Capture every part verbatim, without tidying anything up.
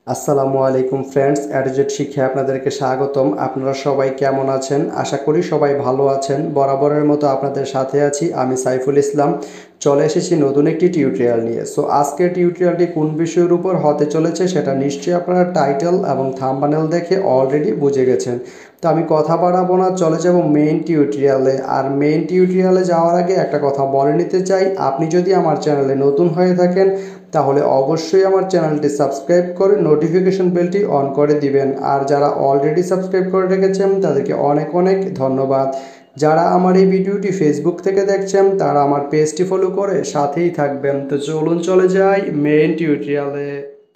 আসসালামু আলাইকুম ফ্রেন্ডস, অ্যাডজেট শিক্ষায় আপনাদেরকে স্বাগতম। আপনারা সবাই কেমন আছেন? আশা করি সবাই ভালো আছেন। বরাবরের মতো আপনাদের সাথে আছি আমি সাইফুল ইসলাম। চলে এসেছি নতুন একটি টিউটোরিয়াল নিয়ে। সো আজকের টিউটোরিয়ালটি কোন বিষয়ের উপর হতে চলেছে সেটা নিশ্চয়ই আপনারা টাইটেল এবং থাম্বনেল দেখে অলরেডি বুঝে গেছেন। তো আমি কথা বাড়াবো না, চলে যাব মেইন টিউটোরিয়ালে। আর মেইন টিউটোরিয়ালে যাওয়ার আগে একটা কথা বলে নিতে চাই, আপনি যদি আমার চ্যানেলে নতুন হয়ে থাকেন তাহলে অবশ্যই আমার চ্যানেলটি সাবস্ক্রাইব করে নোটিফিকেশন বেলটি অন করে দিবেন। আর যারা অলরেডি সাবস্ক্রাইব করে রেখেছেন তাদেরকে অনেক অনেক ধন্যবাদ। যারা আমার এই ভিডিওটি ফেসবুক থেকে দেখছেন তারা আমার পেজটি ফলো করে সাথেই থাকবেন। তো চলুন চলে যাই মেইন টিউটোরিয়ালে।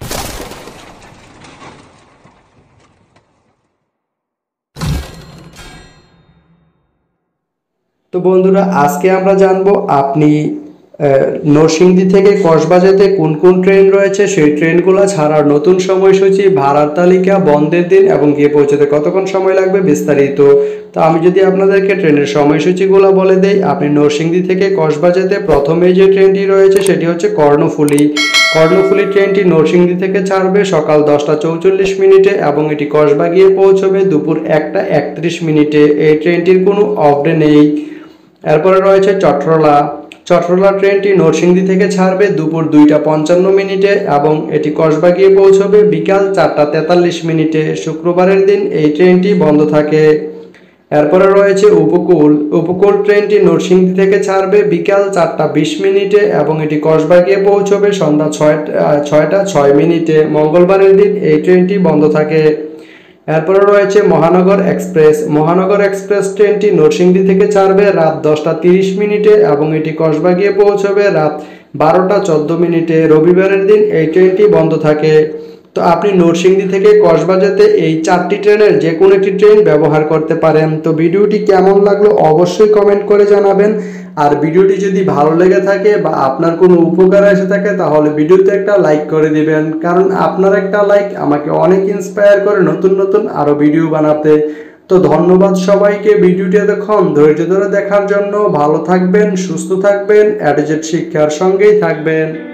তো বন্ধুরা, আজকে আমরা জানবো আপনি নরসিংদী থেকে কক্সবাজারে কোন কোন ট্রেন রয়েছে, সেই ট্রেনগুলো ছাড়ার নতুন সময়সূচি, ভাড়ার তালিকা, বন্ধের দিন এবং গিয়ে পৌঁছতে কতক্ষণ সময় লাগবে বিস্তারিত। তো আমি যদি আপনাদেরকে ট্রেনের সময়সূচিগুলো বলে দেই, আপনি নরসিংদী থেকে কক্সবাজারে প্রথমে যে ট্রেনটি রয়েছে সেটি হচ্ছে কর্ণফুলী। কর্ণফুলী ট্রেনটি নরসিংদী থেকে ছাড়বে সকাল দশটা চৌচল্লিশ মিনিটে এবং এটি কসবা গিয়ে পৌঁছবে দুপুর একটা একত্রিশ মিনিটে। এই ট্রেনটির কোনো অফ ডে নেই। এরপরে রয়েছে চট্টলা। চট্টলা ট্রেনটি নরসিংদী থেকে ছাড়বে দুপুর দুইটা পঞ্চান্ন মিনিটে এবং এটি কসবা গিয়ে পৌঁছবে বিকাল চারটা তেতাল্লিশ মিনিটে। শুক্রবারের দিন এই ট্রেনটি বন্ধ থাকে। এরপরে রয়েছে উপকূল। উপকূল ট্রেনটি নরসিংদী থেকে ছাড়বে বিকাল চারটা বিশ মিনিটে এবং এটি কসবা গিয়ে পৌঁছবে সন্ধ্যা ছয়টা ছয়টা ছয় মিনিটে। মঙ্গলবারের দিন এই ট্রেনটি বন্ধ থাকে। এরপরে রয়েছে মহানগর এক্সপ্রেস। মহানগর এক্সপ্রেস ট্রেনটি নরসিংদী থেকে ছাড়বে রাত দশটা তিরিশ মিনিটে এবং এটি কসবা গিয়ে পৌঁছবে রাত বারোটা চোদ্দো মিনিটে। রবিবারের দিন এই ট্রেনটি বন্ধ থাকে। তো আপনি নরসিংদী থেকে কসবা যেতে এই চারটি ট্রেনের যে কোনো একটি ট্রেন ব্যবহার করতে পারেন। তো ভিডিওটি কেমন লাগলো অবশ্যই কমেন্ট করে জানাবেন। আর ভিডিওটি যদি ভালো লেগে থাকে বা আপনার কোনো উপকার এসে থাকে তাহলে ভিডিওতে একটা লাইক করে দিবেন, কারণ আপনার একটা লাইক আমাকে অনেক ইন্সপায়ার করে নতুন নতুন আরও ভিডিও বানাতে। তো ধন্যবাদ সবাইকে ভিডিওটি এতক্ষণ ধৈর্য ধরে দেখার জন্য। ভালো থাকবেন, সুস্থ থাকবেন, অ্যাডজেট শিক্ষার সঙ্গেই থাকবেন।